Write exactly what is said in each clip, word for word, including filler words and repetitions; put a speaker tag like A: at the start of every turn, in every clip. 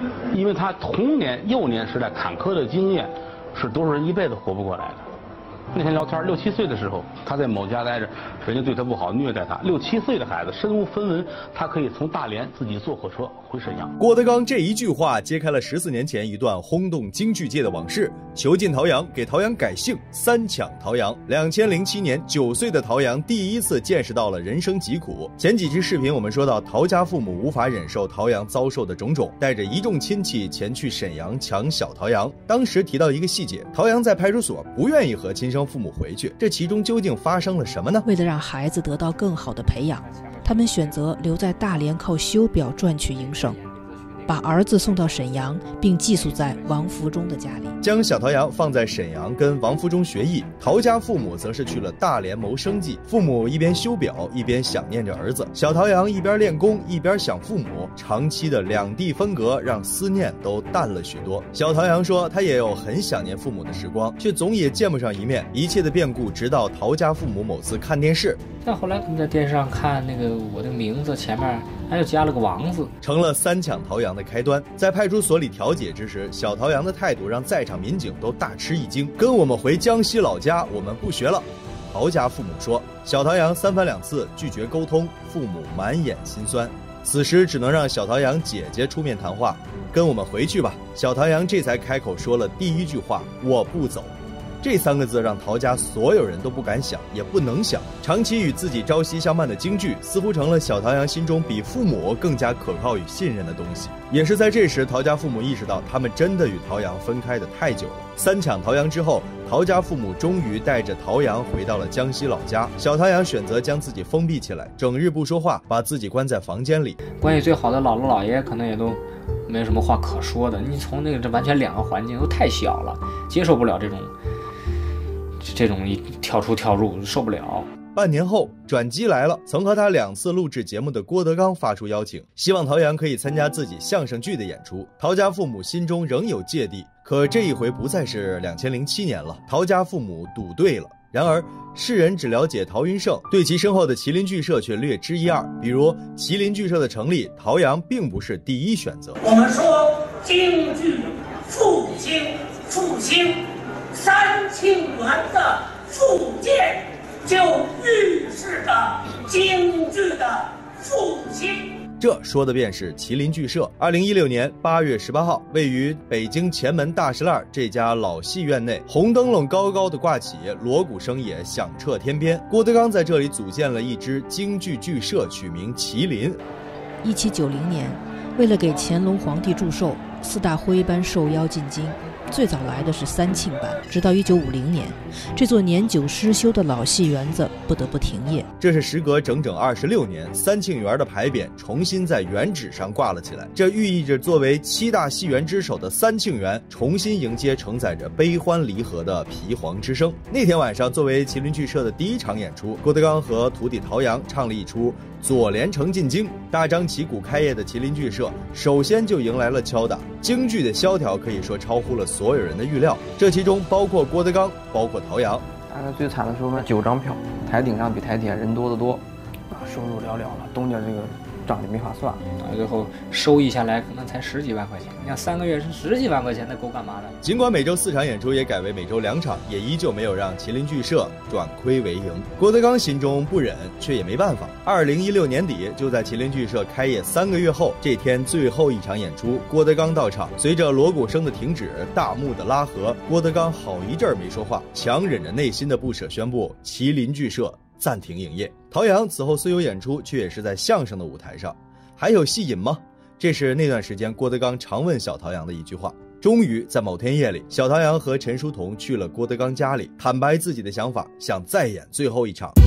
A: 因为他童年、幼年时代坎坷的经验，是多数人一辈子活不过来的。那天聊天，六七岁的时候，他在某家待着，人家对他不好，虐待他。六七岁的孩子身无分文，他可以从大连自己坐火车回沈阳。
B: 郭德纲这一句话揭开了十四年前一段轰动京剧界的往事。囚禁陶阳，给陶阳改姓，三抢陶阳。两千零七年，九岁的陶阳第一次见识到了人生疾苦。前几期视频我们说到，陶家父母无法忍受陶阳遭受的种种，带着一众亲戚前去沈阳抢小陶阳。当时提到一个细节，陶阳在派出所不愿意和亲生父母回去，这其中究竟发生了什么呢？
C: 为了让孩子得到更好的培养，他们选择留在大连靠修表赚取营生，把儿子送到沈阳，并寄宿在王福忠的家里，
B: 将小陶阳放在沈阳跟王福忠学艺。陶家父母则是去了大连谋生计，父母一边修表一边想念着儿子，小陶阳一边练功一边想父母，长期的两地分隔让思念都淡了许多。小陶阳说，他也有很想念父母的时光，却总也见不上一面。一切的变故直到陶家父母某次看电视，
D: 像后来我们在电视上看那个我的名字前面还有加了个王字，
B: 成了三抢陶阳的开端。在派出所里调解之时，小陶阳的态度让在场民警都大吃一惊，跟我们回江西老家，我们不学了。陶家父母说，小陶阳三番两次拒绝沟通，父母满眼心酸。此时只能让小陶阳姐姐出面谈话，跟我们回去吧。小陶阳这才开口说了第一句话，我不走。这三个字让陶家所有人都不敢想，也不能想。长期与自己朝夕相伴的京剧，似乎成了小陶阳心中比父母更加可靠与信任的东西。也是在这时，陶家父母意识到，他们真的与陶阳分开的太久了。三抢陶阳之后，陶家父母终于带着陶阳回到了江西老家。小陶阳选择将自己封闭起来，整日不说话，把自己关在房间里。
D: 关系最好的姥姥姥爷可能也都没什么话可说的。你从那个这完全两个环境都太小了，接受不了这种。这种一跳出跳入受不了。
B: 半年后，转机来了，曾和他两次录制节目的郭德纲发出邀请，希望陶阳可以参加自己相声剧的演出。陶家父母心中仍有芥蒂，可这一回不再是两千零七年了，陶家父母赌对了。然而世人只了解陶云胜，对其身后的麒麟剧社却略知一二。比如麒麟剧社的成立，陶阳并不是第一选择。
E: 我们说京剧复兴，复兴三庆元的复建，就预示着京剧的复兴。
B: 这说的便是麒麟剧社。二零一六年八月十八号，位于北京前门大石栏这家老戏院内，红灯笼高高的挂起，锣鼓声也响彻天边。郭德纲在这里组建了一支京剧剧社，取名麒麟。
C: 一七九零年，为了给乾隆皇帝祝寿，四大徽班受邀进京。最早来的是三庆班，直到一九五零年，这座年久失修的老戏园子不得不停业。
B: 这是时隔整整二十六年，三庆园的牌匾重新在园址上挂了起来，这寓意着作为七大戏园之首的三庆园重新迎接承载着悲欢离合的皮黄之声。那天晚上，作为麒麟剧社的第一场演出，郭德纲和徒弟陶阳唱了一出左连城进京。大张旗鼓开业的麒麟剧社首先就迎来了敲打，京剧的萧条可以说超乎了所有人的预料，这其中包括郭德纲，包括陶阳。
F: 大概最惨的时候呢，九张票，台顶上比台底下人多得多，啊，收入寥寥了，东家这个账就没法算，
D: 到最后收益下来可能才十几万块钱，你看三个月是十几万块钱，那够干嘛的？
B: 尽管每周四场演出也改为每周两场，也依旧没有让麒麟剧社转亏为盈。郭德纲心中不忍，却也没办法。二零一六年底，就在麒麟剧社开业三个月后，这天最后一场演出，郭德纲到场。随着锣鼓声的停止，大幕的拉合，郭德纲好一阵没说话，强忍着内心的不舍，宣布麒麟剧社暂停营业。陶阳此后虽有演出，却也是在相声的舞台上。还有戏瘾吗？这是那段时间郭德纲常问小陶阳的一句话。终于在某天夜里，小陶阳和陈书童去了郭德纲家里，坦白自己的想法，想再演最后一场。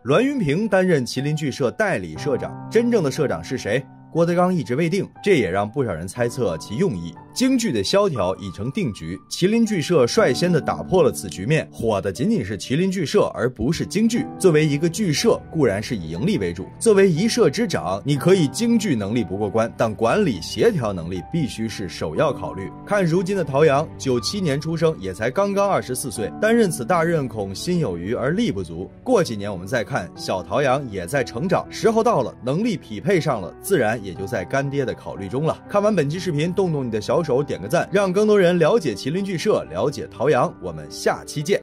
B: 栾云平担任麒麟剧社代理社长，真正的社长是谁？郭德纲一直未定，这也让不少人猜测其用意。京剧的萧条已成定局，麒麟剧社率先的打破了此局面，火的仅仅是麒麟剧社，而不是京剧。作为一个剧社，固然是以盈利为主，作为一社之长，你可以京剧能力不过关，但管理协调能力必须是首要考虑。看如今的陶阳，九七年出生，也才刚刚二十四岁，担任此大任恐心有余而力不足。过几年我们再看，小陶阳也在成长，时候到了，能力匹配上了，自然也就在干爹的考虑中了。看完本期视频，动动你的小手，点个赞，让更多人了解麒麟剧社，了解陶阳。我们下期见。